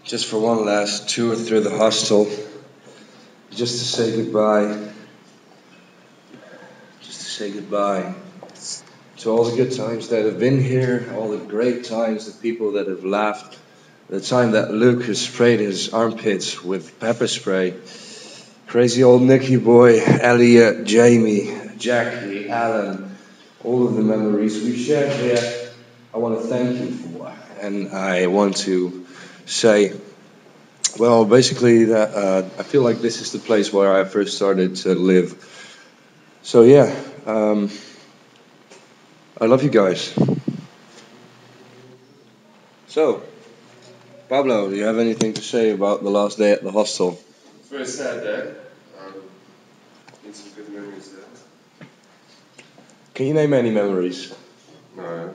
just for one last tour through the hostel, just to say goodbye. Just to say goodbye to all the good times that have been here, all the great times, the people that have laughed, the time that Luke has sprayed his armpits with pepper spray, crazy old Nicky boy, Elliot, Jamie, Jackie, Alan, all of the memories we've shared here. I want to thank you for, and I want to say, well, basically that I feel like this is the place where I first started to live. So yeah, I love you guys. So, Pablo, do you have anything to say about the last day at the hostel? It's a very sad day. Need some good memories there. Can you name any memories? No.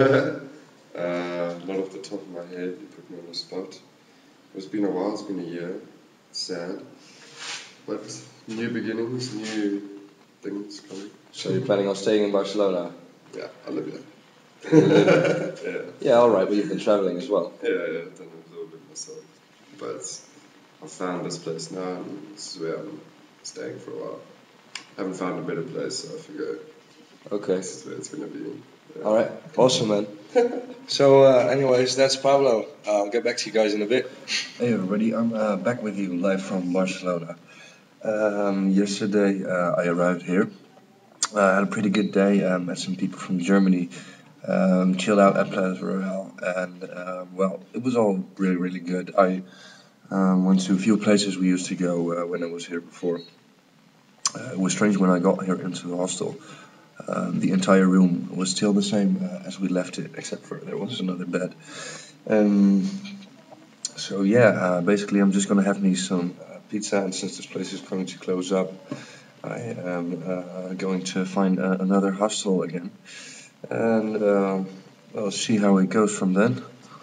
Not off the top of my head, you put me on the spot. It's been a while, it's been a year. It's sad. But new beginnings, new things coming. So you're planning on staying in Barcelona? Yeah, I live here. Yeah. Yeah, alright, but you've been travelling as well. Yeah, I've done a little bit myself. But I found this place now, and this is where I'm staying for a while. I haven't found a better place, so I figure this is where it's going to be. Yeah. Alright, awesome, man. So, anyways, that's Pablo. I'll get back to you guys in a bit. Hey everybody, I'm back with you live from Barcelona. Yesterday I arrived here. I had a pretty good day, met some people from Germany, chilled out at Planet Royale, and well, it was all really good. I went to a few places we used to go when I was here before. It was strange when I got here into the hostel. The entire room was still the same as we left it, except for there was another bed. So yeah, basically I'm just gonna have me some pizza, and since this place is going to close up, I am going to find another hostel again, and I'll see how it goes from then.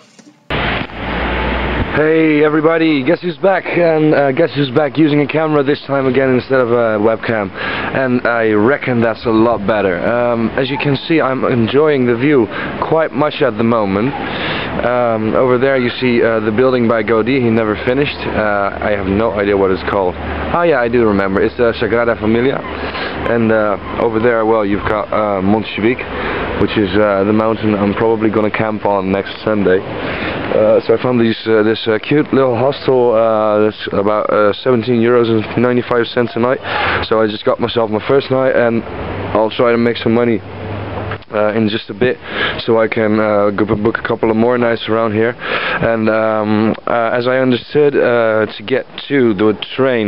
Hey everybody, guess who's back, and guess who's back using a camera this time again instead of a webcam, and I reckon that's a lot better. As you can see, I'm enjoying the view quite much at the moment. Over there you see the building by Gaudí. He never finished. I have no idea what it's called. Oh yeah, I do remember, it's the Sagrada Familia. And over there, well, you've got Montjuïc, which is the mountain I'm probably gonna camp on next Sunday. So I found this cute little hostel that's about €17.95 a night. So I just got myself my first night, and I'll try to make some money in just a bit, so I can book a couple of more nights around here. And as I understood, to get to the train,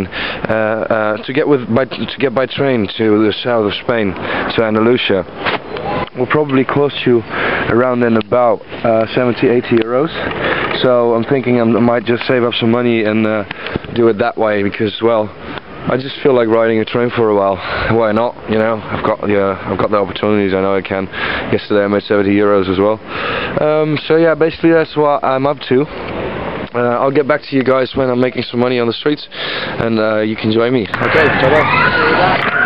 to get by train to the south of Spain, to Andalusia, will probably cost you around and about 70-80 euros. So I'm thinking I might just save up some money and do it that way, because, well, I just feel like riding a train for a while. Why not? You know, I've got the opportunities. I know I can. Yesterday I made 70 euros as well. So yeah, basically that's what I'm up to. I'll get back to you guys when I'm making some money on the streets, and you can join me. Okay, ta-da.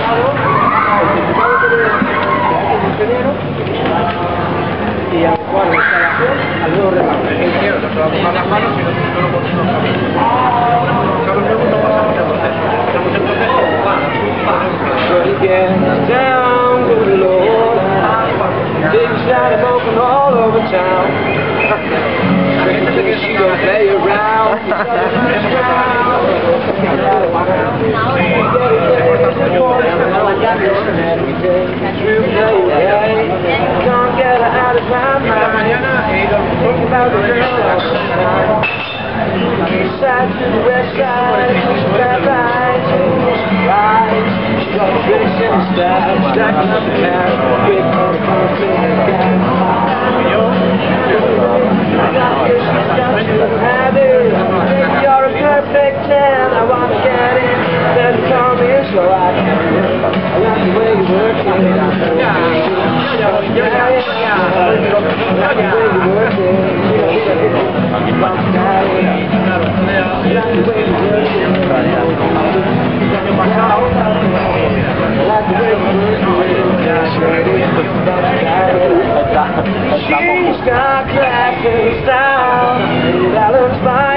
Down to the Lord, big shot open all over town. She don't play around. Can't get her out of my mind. Think about the girl. East side to the west side, bad lights, she's got a pretty silly style, stacking up the cash, big money, you're a perfect 10, I want to get in, then call me so I can live. I like the way you work it, I like the way you work it. She's got class and style, that looks fine.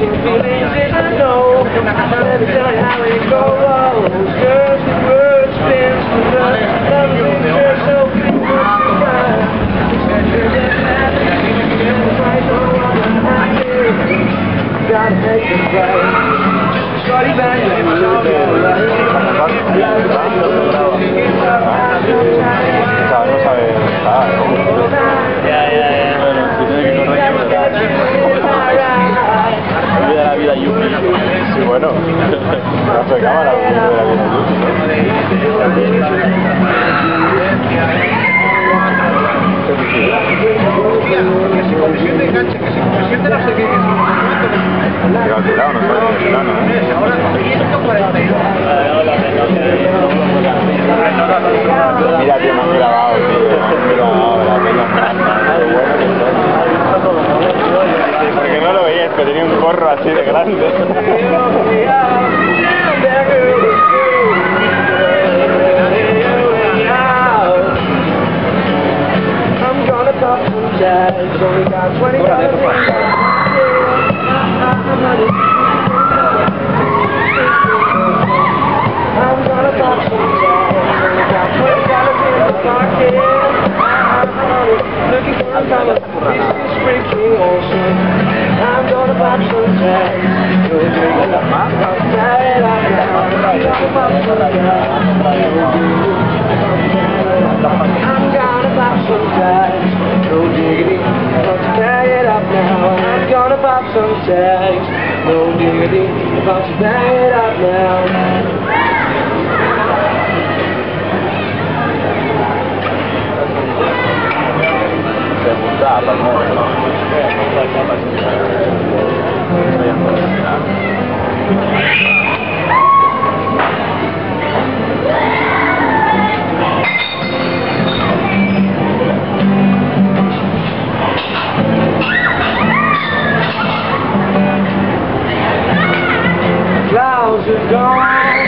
catching feelings is a no. Let me tell you how it goes. Just the word spins the blood. Loving her so big what she does. Gotta make it right. Shorty bang, baby, love you right. No sabe nada. Ya. Bueno, si tiene que correr, olvida la vida Yupi. Sí, bueno. Pedazo de cámara, olvida la vida Que si colisión de enganche, que si colisión de no sé qué, que si llega al tirado, no sabe ni el plano, ¿eh? ahora 142. Mira, tío, me han grabado, la pena. Porque no lo veías, pero tenía un gorro así de grande. I'm gonna pop some tags, only got 20 I'm gonna pop some tags, only got $20 in the pocket. Looking for a dollar, this is sprinkling ocean. I'm gonna pop some tags, no diggity. I'm tired of it, I'm gonna pop some tags. I'm gonna pop some tags, no diggity. Let's bag it up now. I'm gonna pop some tags, no diggity. Let's bag it up now. Clouds are gone.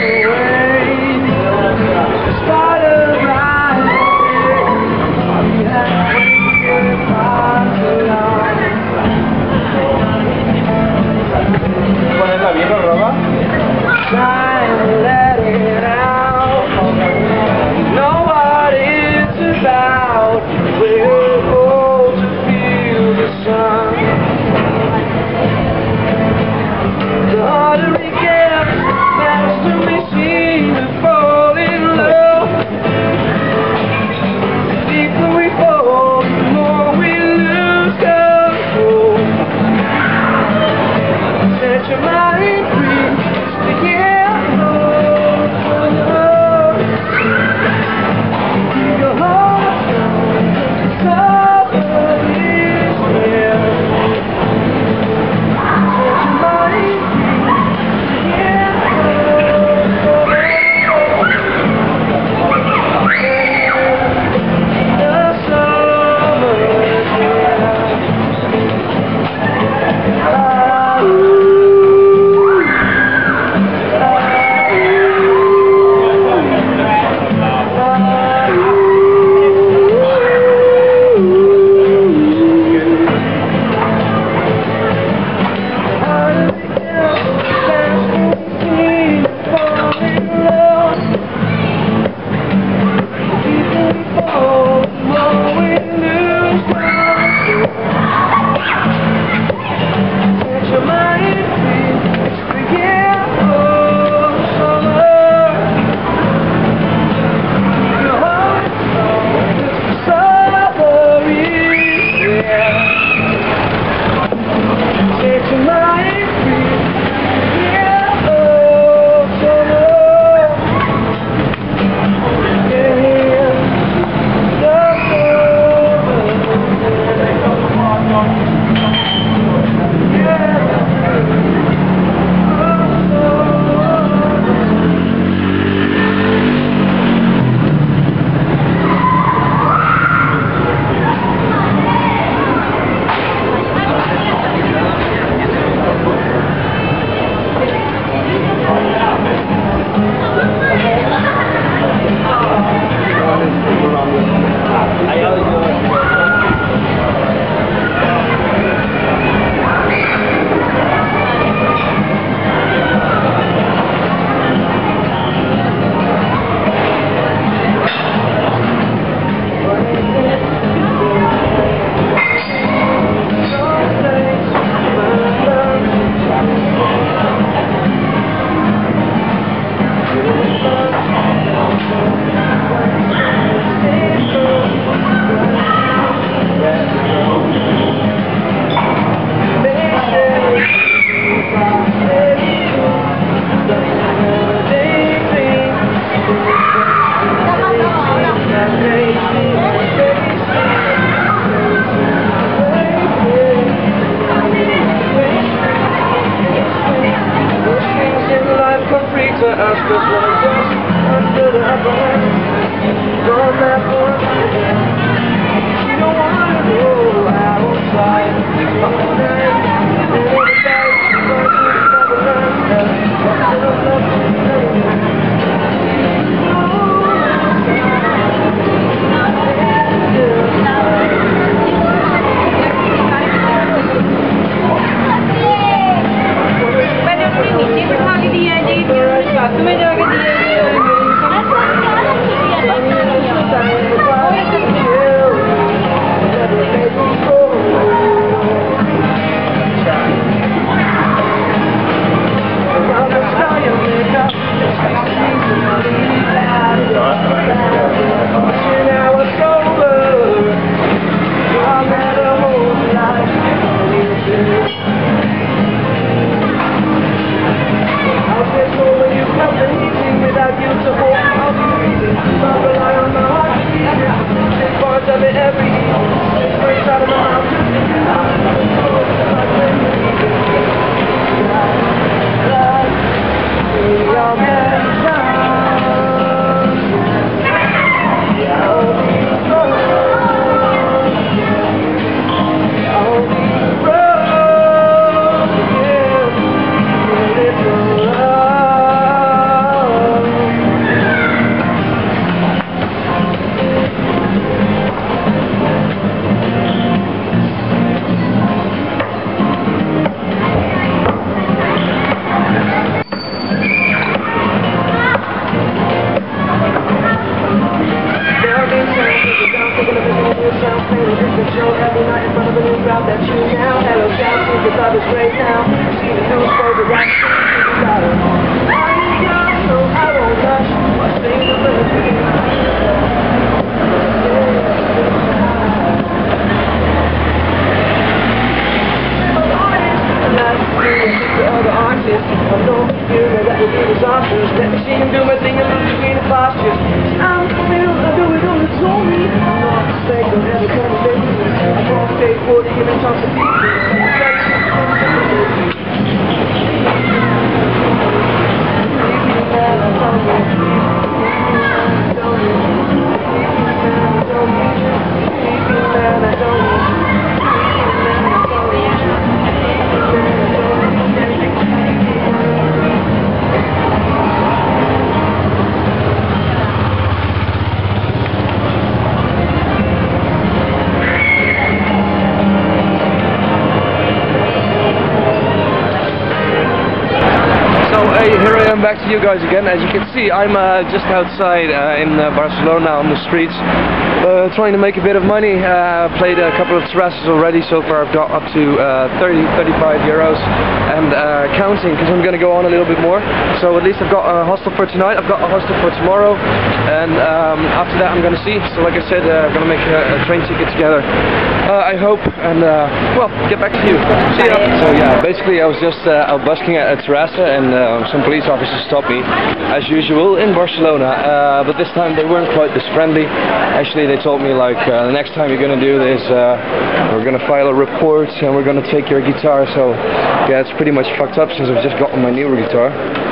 to you guys again. As you can see, I'm just outside in Barcelona on the streets, trying to make a bit of money. Played a couple of terraces already. So far I've got up to 35 euros and counting, because I'm going to go on a little bit more. So at least I've got a hostel for tonight, I've got a hostel for tomorrow, and after that I'm going to see. So like I said, I'm going to make a train ticket together, I hope, and well, get back to you. See ya! So yeah, basically I was just out busking at a terrace, and some police officers stopped me, as usual in Barcelona, but this time they weren't quite this friendly. Actually, they told me like, the next time you're gonna do this, we're gonna file a report and we're gonna take your guitar. So yeah, it's pretty much fucked up since I've just gotten my newer guitar.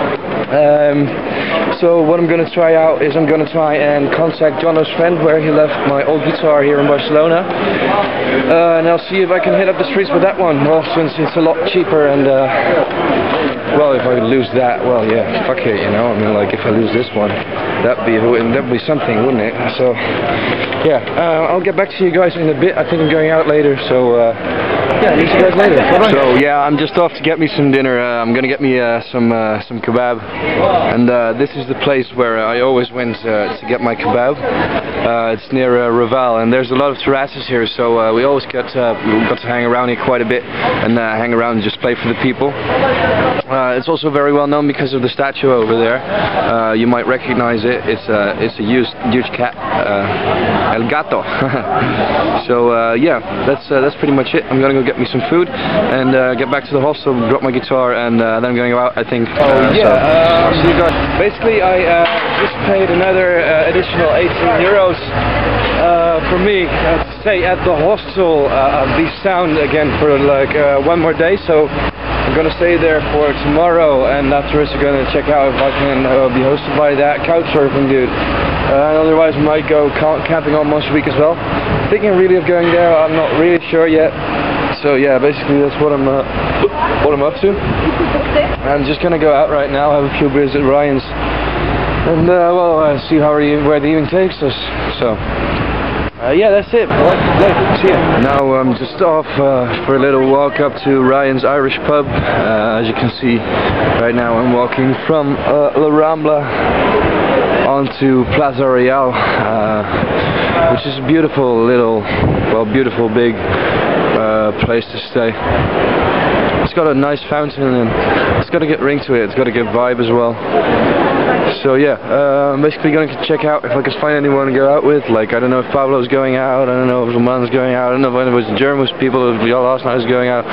So what I'm going to try out is I'm going to try and contact Jono's friend where he left my old guitar here in Barcelona, and I'll see if I can hit up the streets with that one. Well, since it's a lot cheaper, and well, if I lose that, well, yeah, fuck it, you know. I mean, like, if I lose this one, that'd be something, wouldn't it? So yeah, I'll get back to you guys in a bit. I think I'm going out later, so yeah, see you guys later. Bye-bye. So yeah, I'm just off to get me some dinner. I'm gonna get me some kebab, and this is the place where I always went to get my kebab. It's near Raval, and there's a lot of terraces here, so we always got to hang around here quite a bit, and hang around and just play for the people. It's also very well known because of the statue over there. You might recognize it. It's a huge cat, El Gato. So yeah, that's pretty much it. I'm gonna go get me some food and get back to the hostel, drop my guitar, and then I'm gonna go out, I think. So you guys. Basically, I just paid another additional 18 euros for me to stay at the hostel, be sound again for like one more day. So I'm gonna stay there for tomorrow, and afterwards I'm gonna check out if I can be hosted by that couch surfing dude. Otherwise, I might go camping on Monster Week as well. Thinking really of going there. I'm not really sure yet. So yeah, basically that's what I'm up to. I'm just gonna go out right now, have a few beers at Ryan's, and well, see where the evening takes us. So yeah, that's it. See ya. Now I'm just off for a little walk up to Ryan's Irish pub. As you can see, right now I'm walking from La Rambla onto Plaza Real, which is a beautiful little, well, beautiful big place to stay. It's got a nice fountain, and it's got a good ring to it. It's got a good vibe as well. So yeah, I'm basically going to check out if I can find anyone to go out with. Like, I don't know if Pablo's going out, I don't know if Roman's going out, I don't know if it was the German people who last night was going out.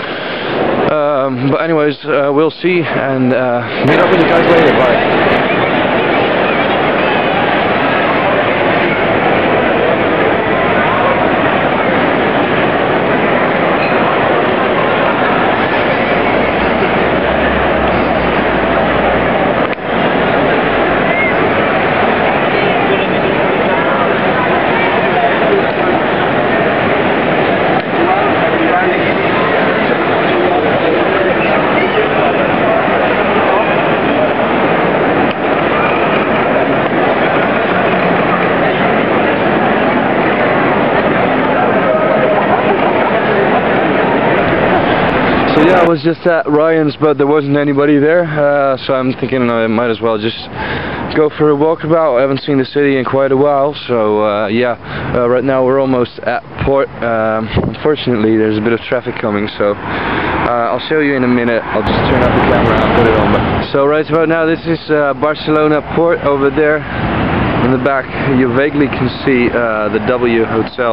But anyways, we'll see, and meet up with you guys later. Bye. Yeah, I was just at Ryan's, but there wasn't anybody there, so I'm thinking I might as well just go for a walkabout. I haven't seen the city in quite a while, so yeah, right now we're almost at port. Unfortunately, there's a bit of traffic coming, so I'll show you in a minute. I'll just turn up the camera and put it on. So right about now, this is Barcelona port. Over there in the back, you vaguely can see the W Hotel.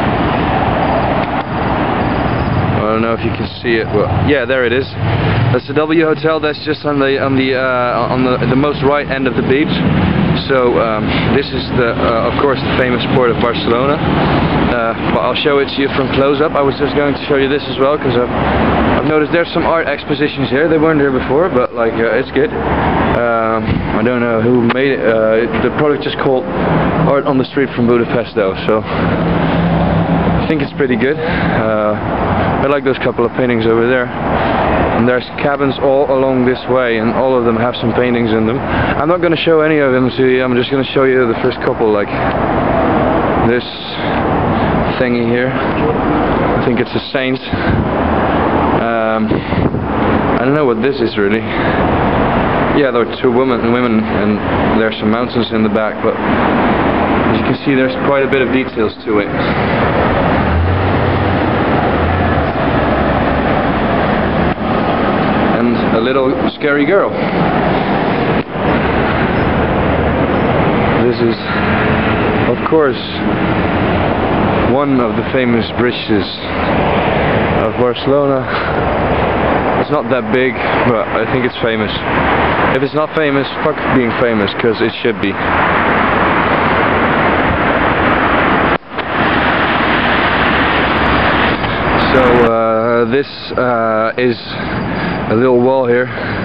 I don't know if you can see it. Well, yeah, there it is. That's the W Hotel. That's just on the most right end of the beach. So this is of course the famous port of Barcelona. But I'll show it to you from close up. I was just going to show you this as well, because I've noticed there's some art expositions here. They weren't here before, but like it's good. I don't know who made it. The product just called Art on the Street from Budapest, though. So I think it's pretty good. I like those couple of paintings over there. And there's cabins all along this way, and all of them have some paintings in them. I'm not going to show any of them to you. I'm just going to show you the first couple, like this thingy here. I think it's a saint. I don't know what this is really. Yeah, there are two women, and there's some mountains in the back, but as you can see, there's quite a bit of details to it. And a little scary girl. This is, of course, one of the famous bridges of Barcelona. It's not that big, but I think it's famous. If it's not famous, fuck being famous, because it should be. So this is a little wall here.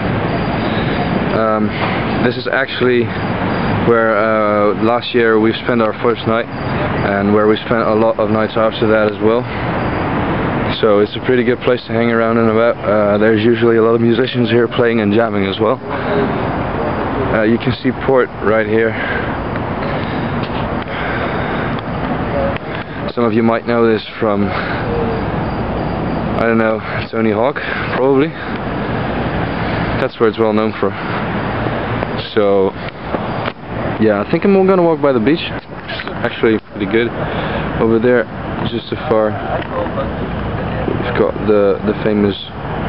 This is actually where last year we spent our first night, and where we spent a lot of nights after that as well. So it's a pretty good place to hang around and about. There's usually a lot of musicians here playing and jamming as well. You can see Port right here. Some of you might know this from, I don't know, Tony Hawk, probably. That's where it's well known for. So yeah, I think I'm gonna walk by the beach. Actually pretty good. Over there, just so far, we've got the famous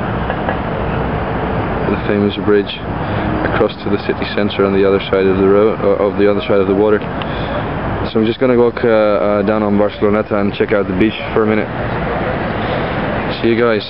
bridge across to the city centre on the other side of the road, or the other side of the water. So I'm just gonna walk down on Barceloneta and check out the beach for a minute. See you guys.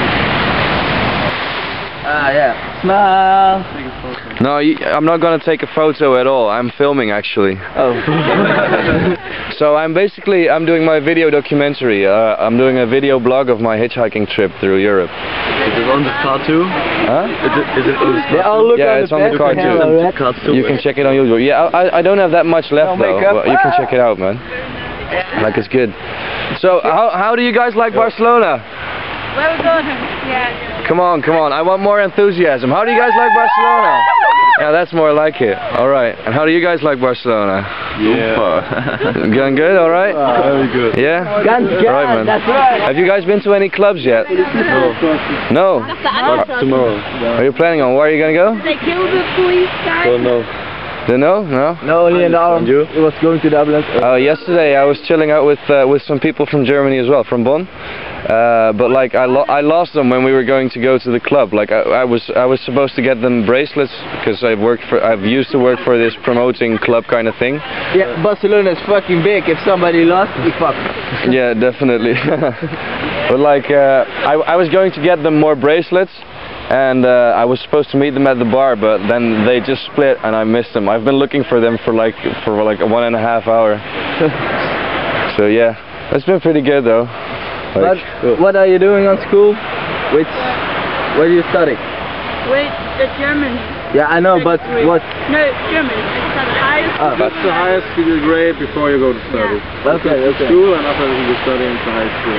Yeah. Smile. No, I'm not gonna take a photo at all. I'm filming actually. Oh. So I'm doing my video documentary. I'm doing a video blog of my hitchhiking trip through Europe. Is it on this car too? Huh? Is it on this car? Yeah, it's on the car too. You can check it on YouTube. Yeah, I don't have that much left though, but you can check it out, man. Like, it's good. So how do you guys like Barcelona? Well done. Yeah. Come on, I want more enthusiasm. How do you guys like Barcelona? Yeah, that's more like it. Alright, and how do you guys like Barcelona? Yeah. Going good, alright? Very good. Yeah? Ganz good, Alright, man. that's right. Have you guys been to any clubs yet? No. No? Tomorrow. Are you planning on? Where are you gonna go? They killed the police guy. Don't know. No? No? No, only an hour. You? It was going to Dublin. Yesterday I was chilling out with some people from Germany as well, from Bonn. But like I lost them when we were going to go to the club. Like I was supposed to get them bracelets because I've used to work for this promoting club kind of thing. Yeah, Barcelona is fucking big. If somebody lost, you fuck. Yeah, definitely. But like I was going to get them more bracelets. And I was supposed to meet them at the bar, but then they just split and I missed them. I've been looking for them for like 1.5 hours. So yeah, it's been pretty good though. But what are you doing on school? Where do you study? Wait, the German. Yeah, I know, but what? No, German. It's the highest. That's the highest grade before you go to study. Okay. School, and after you study in the high school.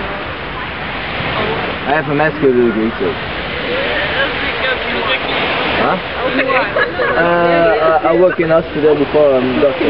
I have a master degree too. Huh? I work in hospital before I'm doctor.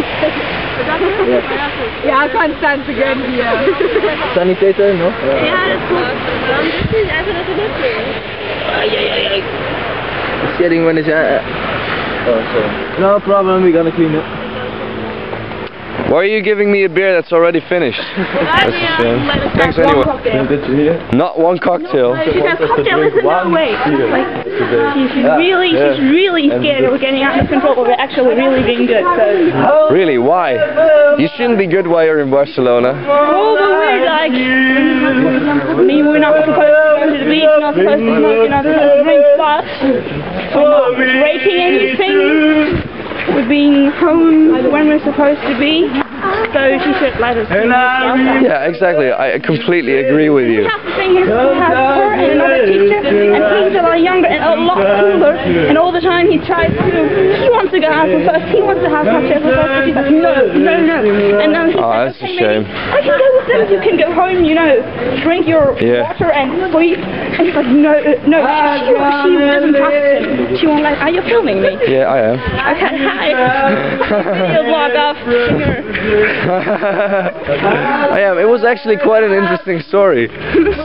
Ja, I can't stand to go here. Sanitator, no? Ja, das ist gut. Das ist also das ist lustig. It's getting when it's oh, sorry. No problem, we're gonna clean it. Why are you giving me a beer that's already finished? That's a shame. Thanks anyway. Not one cocktail. She's a cocktail isn't no way. Like, she's really scared that we're getting out of control, but we're actually really being good. So. Really? Why? You shouldn't be good while you're in Barcelona. Oh, but we're like, I mean, we're not supposed to go to the beach, not supposed to smoke, you're not supposed to drink fast. We're not breaking anything. We're being home when we're supposed to be, so she should let us do this. Yeah, exactly. I completely agree with you. We have to thing is to have her and another teacher, and he's a lot younger and a lot cooler, and all the time he tries to, he wants to go out for first, he wants to have cocktails for first, but she's like, no. And then he's like, that's a shame. I can go with them, you can go home, you know, drink your water and sleep. And he's like, no, she doesn't trust him. She won't like, are you filming me? Yeah, I am. Okay, hi. Video blog off. I am. It was actually quite an interesting story.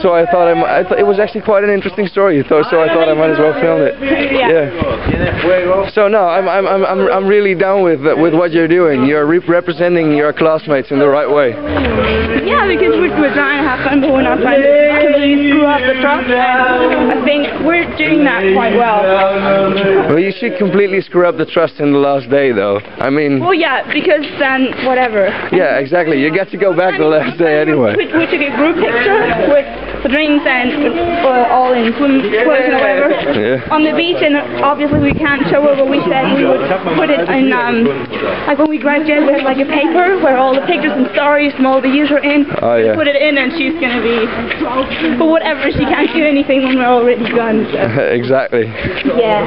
so I thought I thought it was actually quite an interesting story. So I thought I might as well film it. Yeah. So no, I'm really down with what you're doing. You're representing your classmates in the right way. Yeah, because we're trying to have fun, but we're not trying to completely screw up the trust. And I think we're doing that quite well. Well, you should completely screw up the trust in the last day, though. I mean. Well, yeah, because then whatever. Yeah, exactly. You get to go back the last day anyway. We took a group picture with the drinks and all in swim clothes and whatever on the beach, and obviously we can't show it, but we said we would put it in like when we graduated, we had like a paper where all the pictures and stories from all the years were in. Oh yeah. Put it in, and she's gonna be. But whatever, she can't do anything when we're already gone. So. Exactly. Yeah.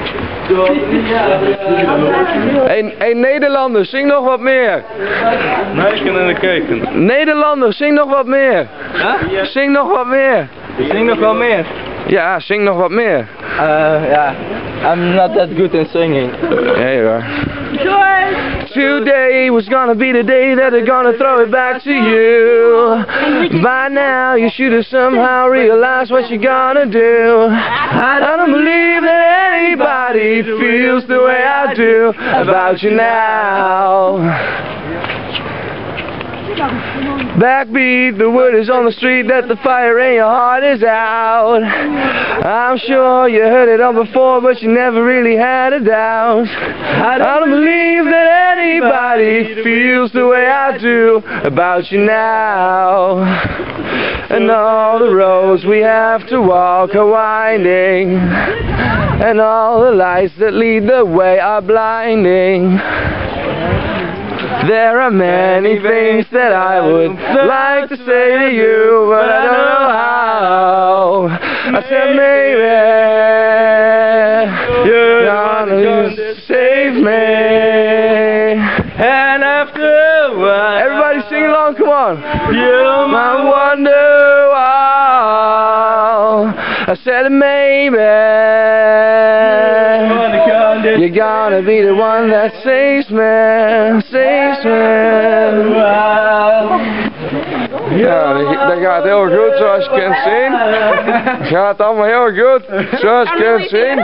Hey Nederlanders, zing nog wat meer. Meisje in de keuken. Nederlanders, zing nog wat meer. Huh? Zing nog wat meer. Zing nog wel meer. Ja, zing nog wat meer. Yeah. I'm not that good in singing. Yeah, you are. George! Today was gonna be the day that they're gonna throw it back to you. By now you should have somehow realized what you're gonna do. I don't believe that anybody feels the way I do about you now. Backbeat, the word is on the street that the fire in your heart is out. I'm sure you heard it all before, but you never really had a doubt. I don't believe that anybody feels the way I do about you now. And all the roads we have to walk are winding, and all the lights that lead the way are blinding. There are many things that I would like to say to you, but I don't know how. I said maybe you're gonna save me. And after a while, everybody sing along, come on. You might wonder why. I said maybe you're gonna be the one that saves me, saves me. Ja, dat gaat heel goed zoals je kunt zien. Het gaat allemaal heel goed zoals je kunt zien.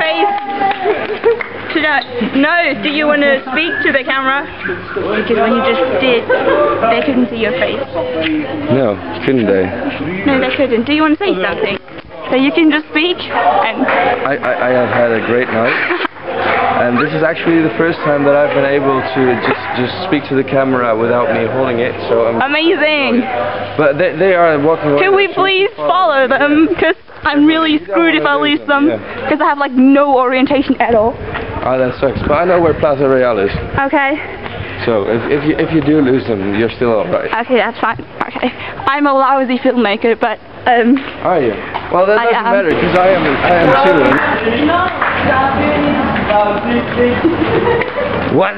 No, do you want to speak to the camera? Because when you just did, they couldn't see your face. No, couldn't they? No, they couldn't. Do you want to say something? So you can just speak and... I have had a great night. And this is actually the first time that I've been able to just speak to the camera without me holding it, so I'm amazing! But they are walking away. Can we please follow them? Because I'm really screwed if I lose them, because I have like no orientation at all. Oh, that sucks. But I know where Plaza Real is. Okay. So if you do lose them, you're still alright. Okay, that's fine. Okay. I'm a lousy filmmaker, but Are you? Well, that doesn't matter, because I am chilling. What?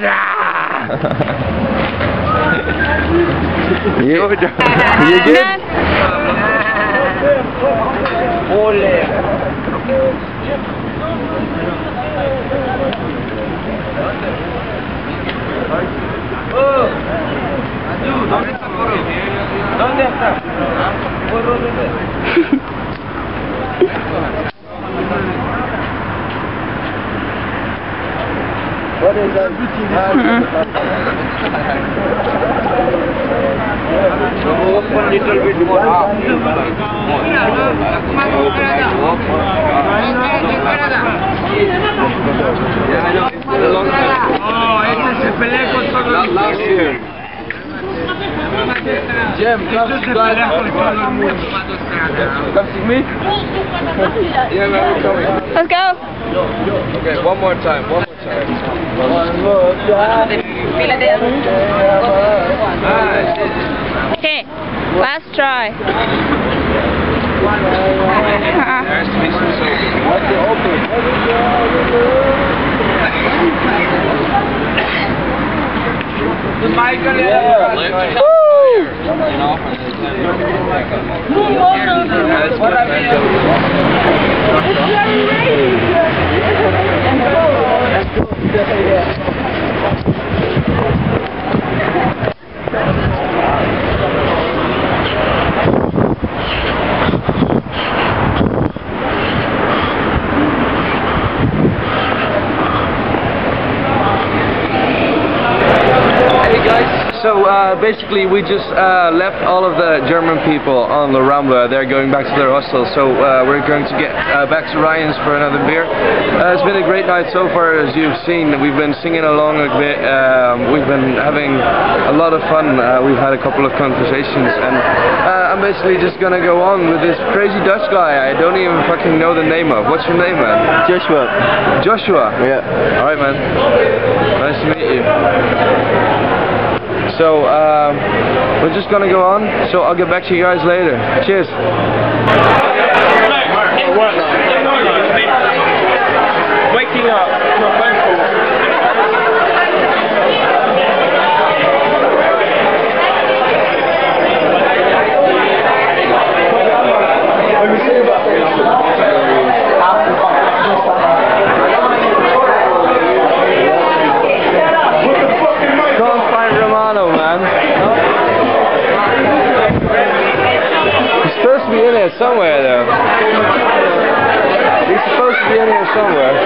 You good? ¿Dónde está? What is that? Open little bit more. Oh, este se pelea con todo el mundo. Last year. Jim, come see me? Yeah, man, we're coming. let's go! Okay, one more time, one more time. Okay, last try. There has to be some Michael, basically we just left all of the German people on the Rambla. They're going back to their hostel, so we're going to get back to Ryan's for another beer. It's been a great night so far, as you've seen. We've been singing along a bit. We've been having a lot of fun. We've had a couple of conversations, and I'm basically just gonna go on with this crazy Dutch guy I don't even fucking know the name of. What's your name, man? Joshua. Joshua? Yeah. Alright, man. Nice to meet you. So, we're just gonna go on, so I'll get back to you guys later. Cheers. Waking up. Can't find Romano, man. He's supposed to be in here somewhere, though. He's supposed to be in here somewhere.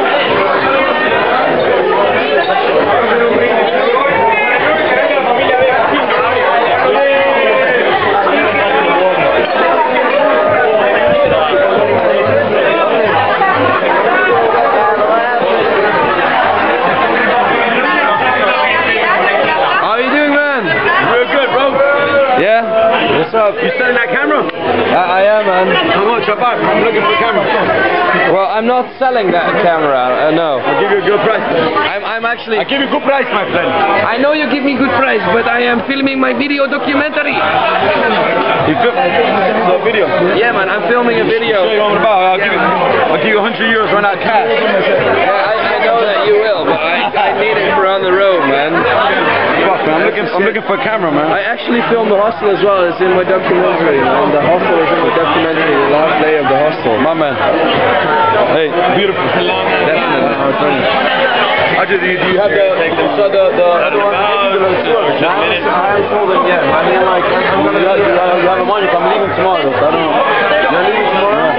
What's up? You selling that camera? I am, man. How much? I'm looking for a camera. Well, I'm not selling that camera, no. I'll give you a good price. I'm actually... I'll give you a good price, my friend. I know you give me good price, but I am filming my video documentary. You film a video? Yeah, man, I'm filming a video. Show you what I'm about. I'll give you 100 euros for that cash. Yeah, I know that you will, but I need it for on the road, man. Fuck, man. I'm looking for a camera, man. I actually filmed the hostel as well. It's in my documentary, man. The hostel is in my documentary. The last day of the hostel. My man. Hey, beautiful. Definitely. Do you have the other one? I haven't told him yet. I mean, like, I'm gonna you have a money. I'm leaving tomorrow, so I don't know. You're leaving tomorrow?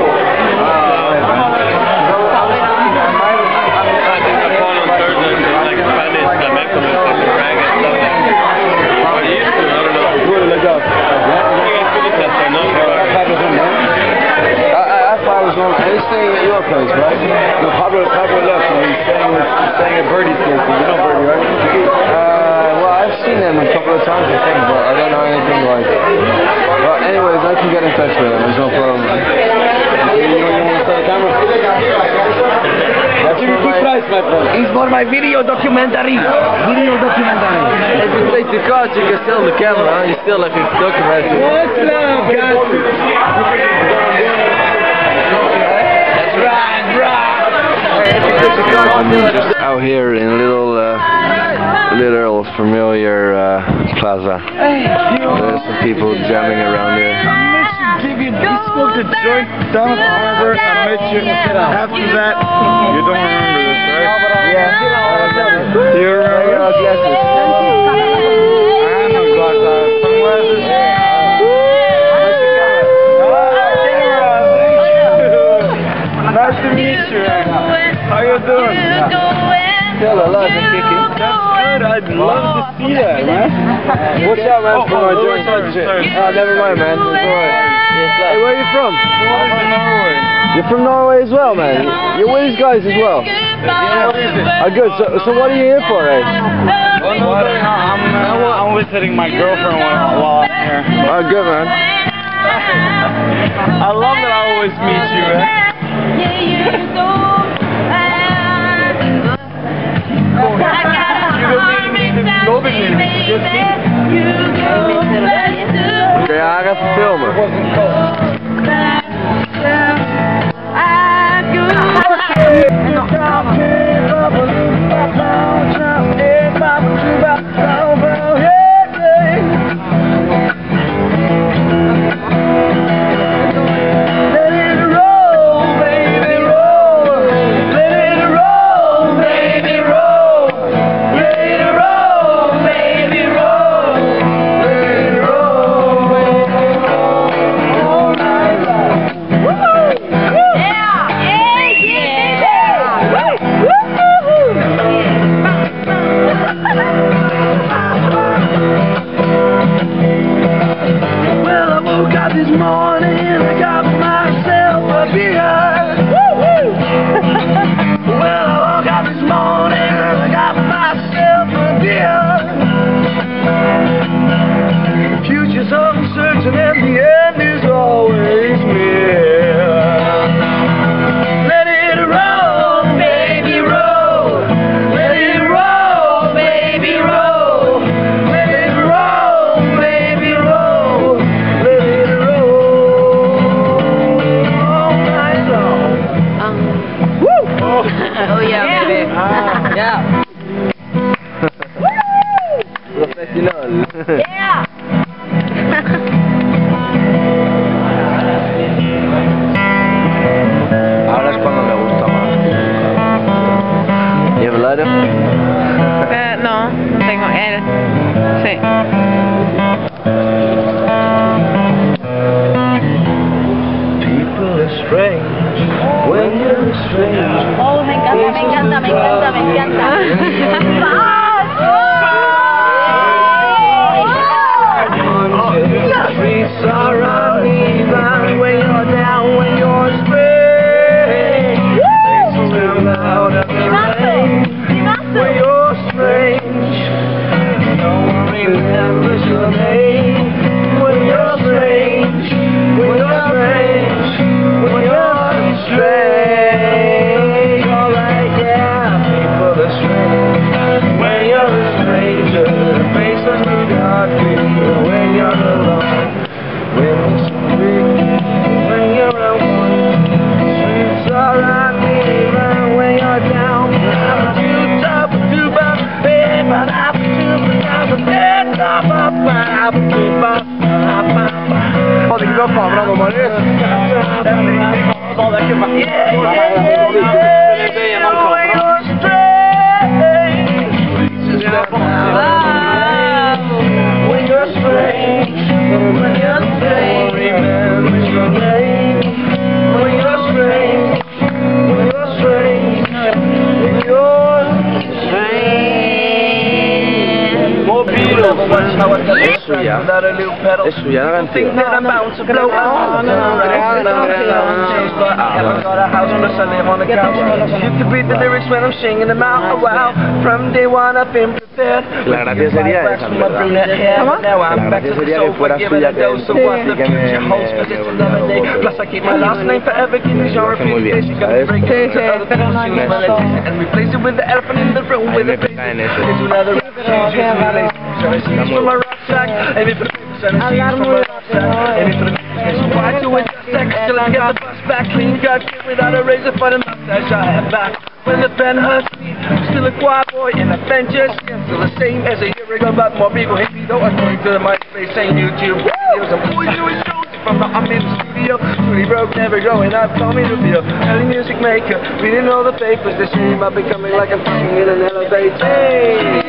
He's staying at your place, right? No, Pablo left. He's staying at Birdie's place. You know Birdie, right? Well, I've seen him a couple of times, I think, but I don't know anything like. Well, anyways, I can get in touch with him. There's no problem. You want to sell the camera? I'll give you a good price, my friend. He's for my video documentary. Video documentary. If you take the card, you can sell the camera. You still have your documentary. What's love, guys? Just out here in a little familiar plaza. There's some people jamming around here. You smoked a joint down at the harbor. I met you. After that, you don't remember this, right? Yeah. You remember? Glasses. I have no glasses. Sunglasses. Nice to meet you. How you doing? Still alive and kicking. That's good. I'd love to see that, man. Watch out, man, for my joint. sorry. Oh, never mind, man. It's alright. Hey, where are you from? Norway. You're from Norway as well, man. You're with these guys as well. Yeah, what is it? Oh, good. So what are you here for, eh? I'm visiting my girlfriend while I'm here. Oh, good, man. I love that I always meet you, man. Kun je haar even filmen? morning I got myself a beer. Well, I woke up this morning and I got myself a beer. The future's uncertain and the end is always near. Let it roll, baby, roll. Let it roll, baby, roll. Let it roll, baby, roll. Let it roll all night long. Woo! Oh yeah, baby. Yeah. Professional. Yeah. Ahora es cuando me gusta más. ¿Y el lighter? No, no tengo él. Sí. People are strange when you're strange. Oh, me encanta, me encanta, me encanta, me encanta. Streets are uneven when you're down, when you're strange. Faces come out of the rain when you're strange. No one remembers your name when you're strange. When you're strange. When you're strange. Alright, yeah, people are strange when you're a stranger. Faces look ugly when you're alone. When you're so big, when you're at one. Streets are uneven when you're down. Fader, que kamera nå, Marius. When you're strange, when you're strange, remember your name. When you're strange, when you're strange, when you're strange. More Beatles. Es suya. Es suya la canción. La gracia sería esa, ¿verdad? La gracia sería que fuera suya, que él sí que lo hace muy bien, ¿sabes? Sí, sí, pero no hay A mí me pega en eso. hablar muy rápido. When the pen hurts me, I'm still a quiet boy and a adventure still the same as a year ago, but more people hate me though. I'm going to the MySpace and YouTube videos. I'm always doing shows from I'm in the studio. Truly broke, never growing up, call me the Bill. Early music maker, reading all the papers. They say about becoming like I'm fucking in an elevator. Hey!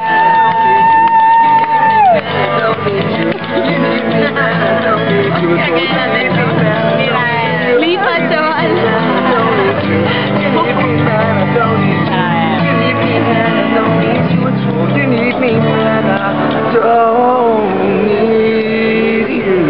Don't need you. You need me, man. I don't need you. It's all you need me, man. Flipa, chaval. Don't need you. You need me, man. I don't need you. You need me, man. I don't need you at all. You need me, man. I don't need you.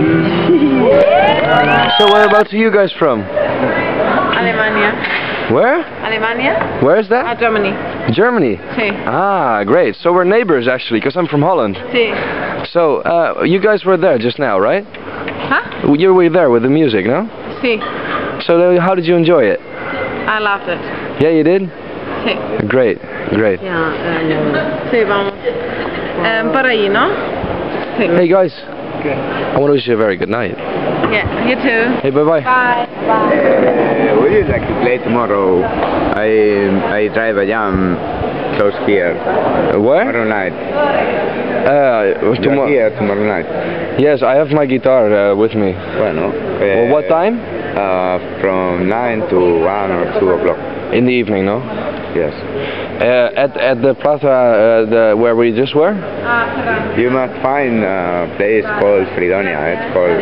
So whereabouts are you guys from? Alemania. Where? Alemania? Where is that? Germany. Germany. Sí. Ah, great. So we're neighbors actually, because I'm from Holland. Sí. So you guys were there just now, right? Huh? You were there with the music, no? Sí. So how did you enjoy it? I loved it. Yeah, you did? Sí. Great, great. Sí, vamos. Por ahí, ¿no? Sí. Hey guys, I want to wish you a very good night. Yeah, you too. Hey, bye-bye. Bye. Would you like to play tomorrow? I drive a jam close here. Where? Tomorrow night. Tomorrow. Here tomorrow night. Yes, I have my guitar with me. Bueno. Well, what time? From 9 to 1 or 2 o'clock. In the evening, no? Yes. At the plaza where we just were? You must find a place called Fridonia. It's called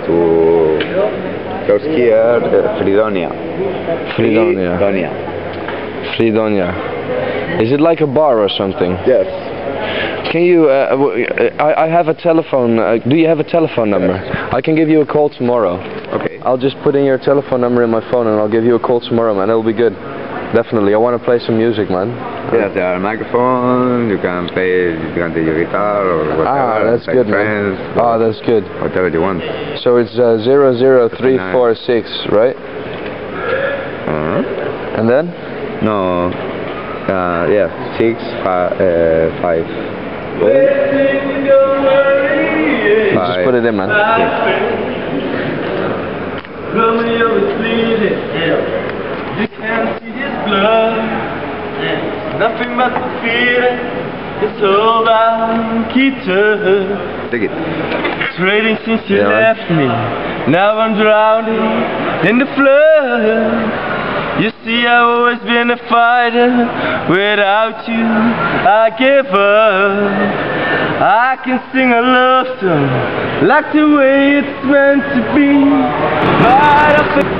close here, Fridonia. Fridonia. Fridonia. Is it like a bar or something? Yes. Can you? I have a telephone. Do you have a telephone number? I can give you a call tomorrow. Okay. I'll just put in your telephone number in my phone, and I'll give you a call tomorrow, man. It'll be good. Definitely. I want to play some music, man. Yeah, there are a microphone. You can play. You can take your guitar or whatever. Ah, that's good, friends, man. Oh, that's good. Whatever you want. So it's 00346, right? And then? No. Yeah, 6 5. Just put it in, man. Romeo is bleeding. You can't see his blood. Nothing but the feeling. It's all about Keaton. Take it. Trading since you Yeah, man. left me. Now I'm drowning in the flood. You see, I've always been a fighter. Without you, I give up. I can sing a love song like the way it's meant to be. But I feel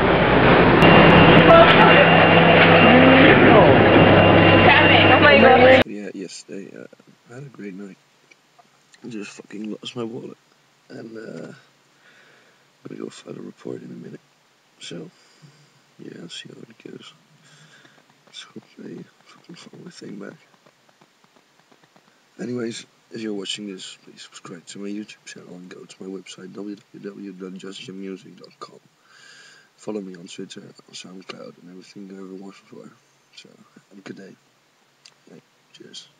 Yeah, yesterday I had a great night. I just fucking lost my wallet, and I'm gonna go file a report in a minute. So yeah, I'll see how it goes. Let's hope they fucking follow my thing back. Anyways, if you're watching this, please subscribe to my YouTube channel and go to my website www.justjamusic.com. Follow me on Twitter, on SoundCloud, and everything there ever was before. So have a good day. Yeah, cheers.